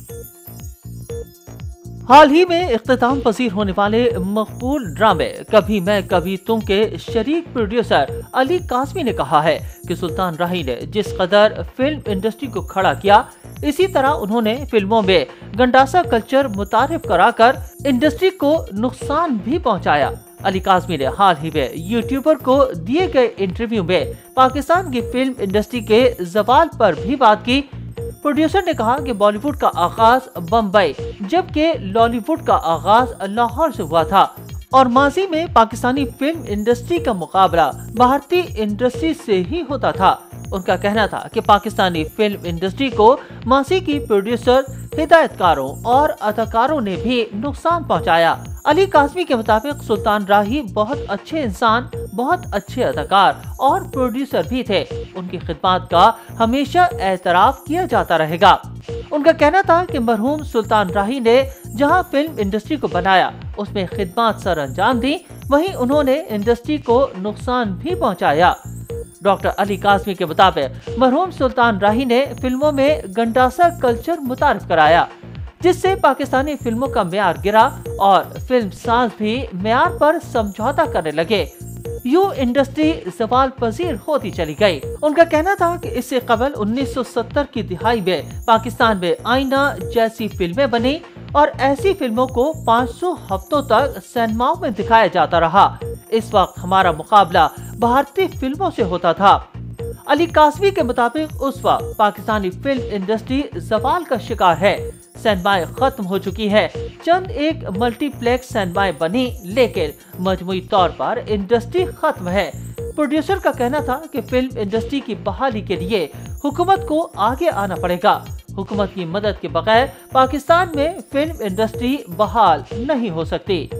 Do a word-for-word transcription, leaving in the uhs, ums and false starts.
हाल ही में इख्तिताम पसीर होने वाले मकबूल ड्रामे कभी मैं कभी तुम के शरीक प्रोड्यूसर अली काज़मी ने कहा है कि सुल्तान राही ने जिस कदर फिल्म इंडस्ट्री को खड़ा किया, इसी तरह उन्होंने फिल्मों में गंडासा कल्चर मुतारिफ कराकर इंडस्ट्री को नुकसान भी पहुंचाया। अली काज़मी ने हाल ही में यूट्यूबर को दिए गए इंटरव्यू में पाकिस्तान की फिल्म इंडस्ट्री के ज़वाल पर भी बात की। प्रोड्यूसर ने कहा कि बॉलीवुड का आगाज बम्बई जबकि लॉलीवुड का आगाज लाहौर से हुआ था और माजी में पाकिस्तानी फिल्म इंडस्ट्री का मुकाबला भारतीय इंडस्ट्री से ही होता था। उनका कहना था कि पाकिस्तानी फिल्म इंडस्ट्री को माजी की प्रोड्यूसर, हिदायतकारों और अदाकारों ने भी नुकसान पहुंचाया। अली काज़मी के मुताबिक सुल्तान राही बहुत अच्छे इंसान, बहुत अच्छे अदाकार और प्रोड्यूसर भी थे। उनकी खिदमत का हमेशा एतराफ किया जाता रहेगा। उनका कहना था कि मरहूम सुल्तान राही ने जहां फिल्म इंडस्ट्री को बनाया, उसमें खिदमत सर अंजाम दी, वहीं उन्होंने इंडस्ट्री को नुकसान भी पहुंचाया। डॉक्टर अली काज़मी के मुताबिक मरहूम सुल्तान राही ने फिल्मों में गंडासा कल्चर मुतारिफ कराया, जिससे पाकिस्तानी फिल्मों का म्यार गिरा और फिल्म साज भी म्यार पर समझौता करने लगे। यूं इंडस्ट्री ज़वाल पजीर होती चली गई। उनका कहना था कि इससे कबल उन्नीस सौ सत्तर की दिहाई में पाकिस्तान में आईना जैसी फिल्में बनी और ऐसी फिल्मों को पाँच सौ हफ्तों तक सिनेमाओं में दिखाया जाता रहा। इस वक्त हमारा मुकाबला भारतीय फिल्मों से होता था। अली काज़मी के मुताबिक उस वक्त पाकिस्तानी फिल्म इंडस्ट्री ज़वाल का शिकार है। सिनेमाएं खत्म हो चुकी है, चंद एक मल्टीप्लेक्स सिनेमाएं बनी, लेकिन मजमूई तौर पर इंडस्ट्री खत्म है। प्रोड्यूसर का कहना था कि फिल्म इंडस्ट्री की बहाली के लिए हुकूमत को आगे आना पड़ेगा। हुकूमत की मदद के बगैर पाकिस्तान में फिल्म इंडस्ट्री बहाल नहीं हो सकती।